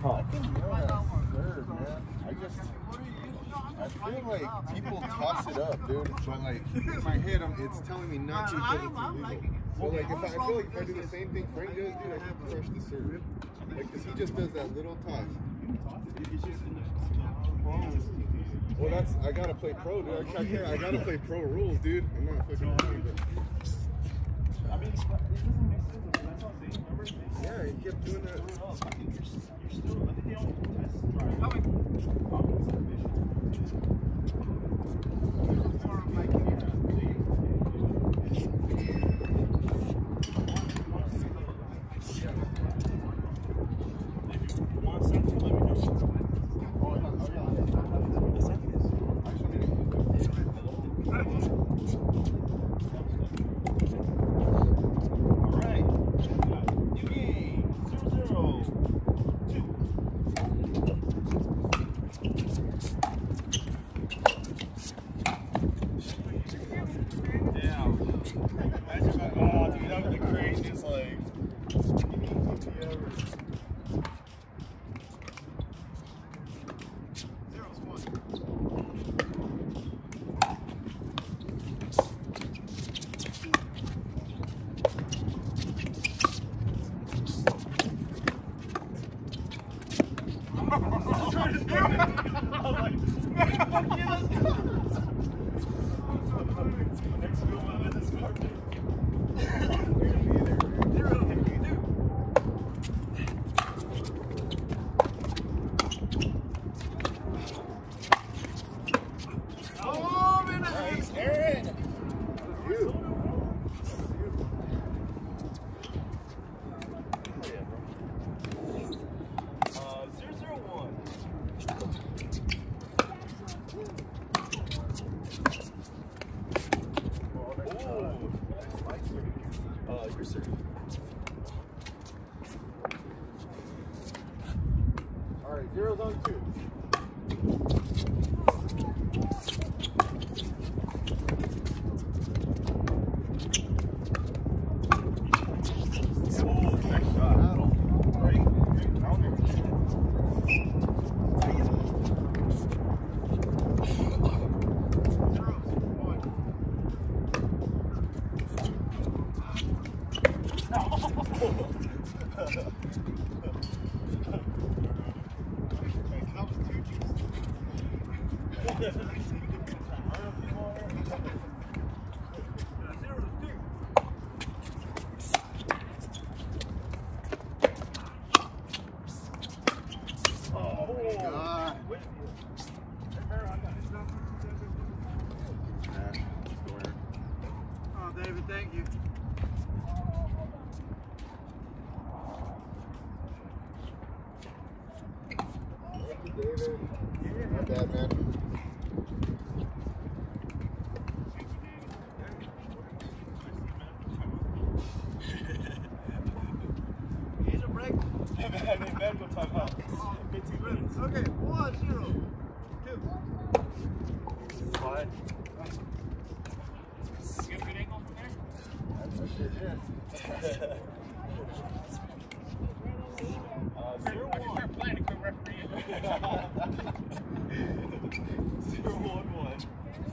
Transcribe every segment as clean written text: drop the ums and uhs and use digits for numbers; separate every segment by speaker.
Speaker 1: Huh.
Speaker 2: I feel like people toss it up, dude. But like in my head, it's telling me not to because it's illegal. So like I feel like if I do the same thing Frank does, dude, I can crush the serve. Like, cause he just does that little toss. Well, I gotta play pro, dude. I gotta play pro rules, dude. I'm not fucking playing, but.
Speaker 3: I mean, it doesn't make sense. That's all I'm saying. Remember?
Speaker 2: Yeah, he kept doing that.
Speaker 3: I think you're still. I think they only test drive.
Speaker 2: Alright, 0's on 2.
Speaker 4: David, thank you.
Speaker 2: Thank you, David. Not bad, man.
Speaker 4: Here's a break.
Speaker 3: Medical timeout. 15 minutes.
Speaker 4: Okay, 1-0. 2.
Speaker 3: Fine.
Speaker 4: You have a good angle from there?
Speaker 2: That's yeah.
Speaker 3: 0-1.
Speaker 4: Start playing a good referee.
Speaker 3: 0-1-1.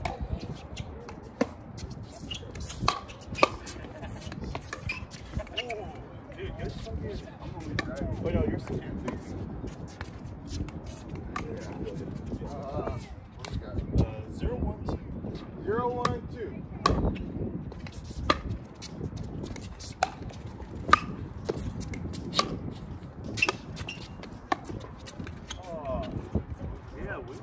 Speaker 3: Dude, you're so good. Wait, no, you're still here, please.
Speaker 2: What we got?
Speaker 3: 0-1-2.
Speaker 2: 0-1-2.
Speaker 3: Yeah, we.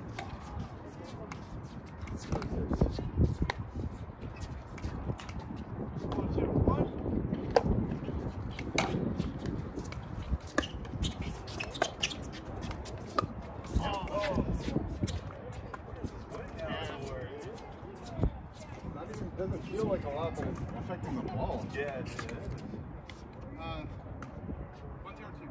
Speaker 2: Doesn't feel like a lot, but it's affecting the ball.
Speaker 3: Yeah, it is.
Speaker 4: 1-0-2.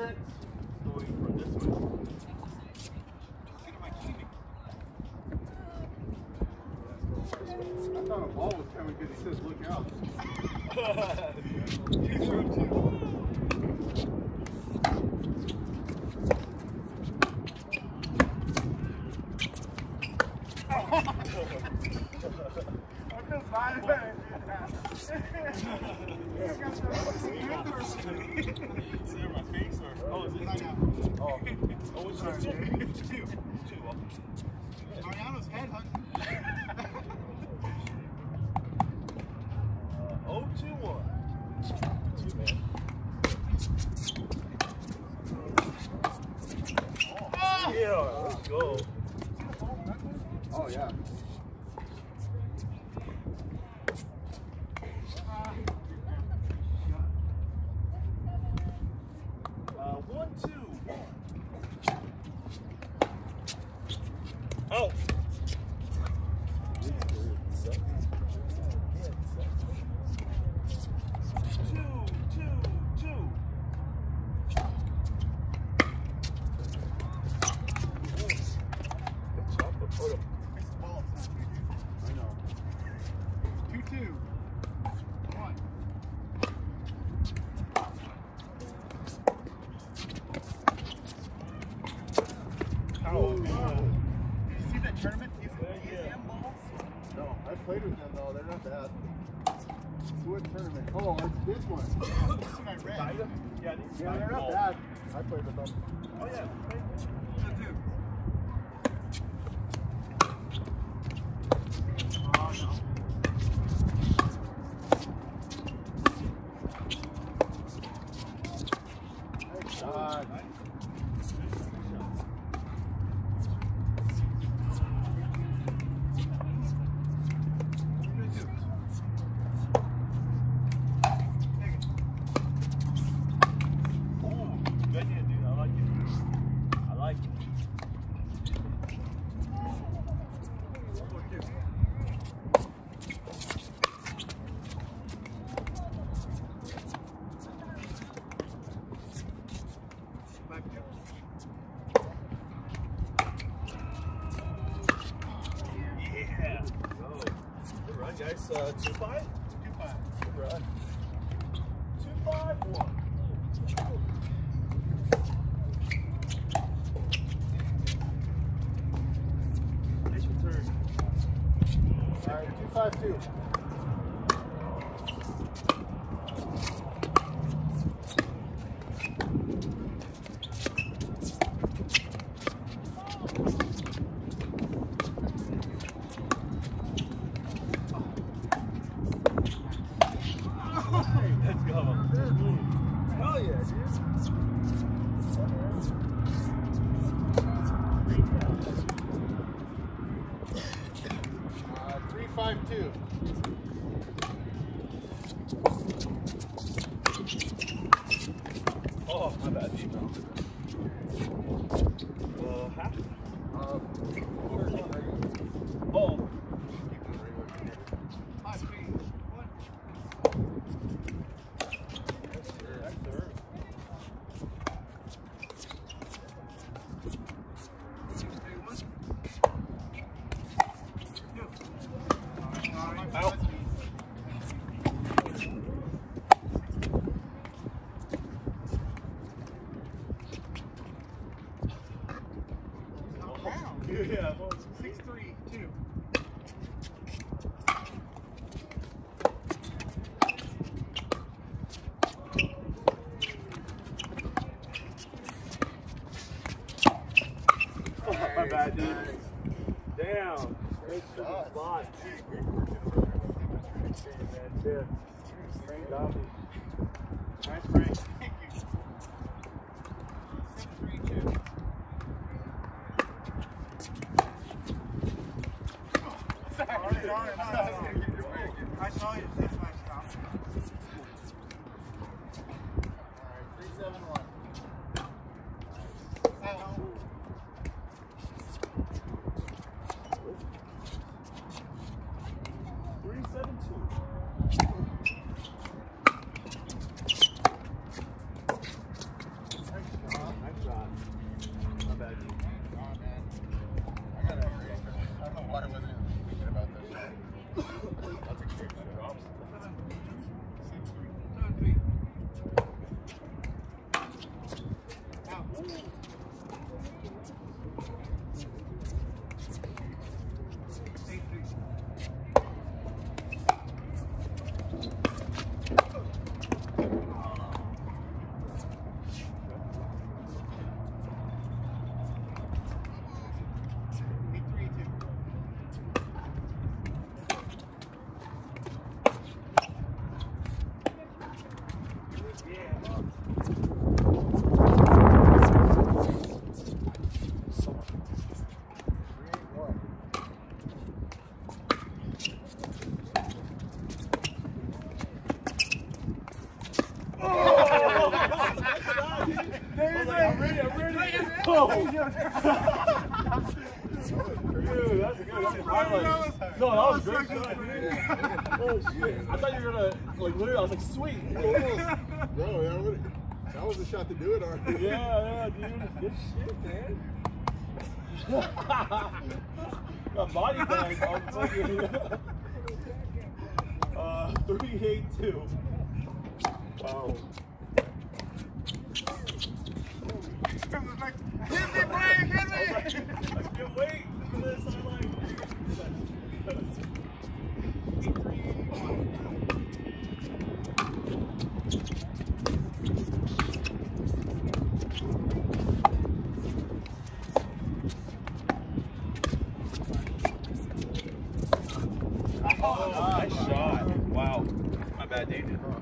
Speaker 3: Going from this way.
Speaker 2: I thought a ball was coming because he says look out.
Speaker 4: Mariano's headhunting.
Speaker 3: 0-2-1. Yeah, let's go.
Speaker 2: Oh, yeah.
Speaker 3: Oh.
Speaker 2: Played with them though, they're not bad. What tournament? Oh, it's this one.
Speaker 3: Yeah,
Speaker 2: they're not bad. I played with them.
Speaker 3: Oh yeah. Guys, 2-5? 2-5. Good run. 2-5-1. Nice return.
Speaker 2: All right, 2-5-2.
Speaker 3: Let's go. Hell yeah, dude.
Speaker 2: 3-5-2.
Speaker 3: Oh, my bad, dude. Half? Oh. Out. Yeah,
Speaker 4: 6-3-2.
Speaker 3: My bad, dude. Damn. Great spot. That's it. Frank got me.
Speaker 4: Nice break. Thank you. 6-3-2. I saw you. That's my stop.
Speaker 2: All right, 3-7-1.
Speaker 3: Whoa! Dude, that's good. That's highlight. No, that was great shot, dude. Oh shit! I thought you were gonna like literally. I was like, sweet.
Speaker 2: Bro, that was the shot to do it already.
Speaker 3: Yeah, dude. Good shit, man. Got body bag. I'm fucking. 3-8-2. Wow.
Speaker 4: Hit me, Frank! Hit me!
Speaker 3: I can't wait for this. I'm like. Oh, nice shot. Wow. My bad, David.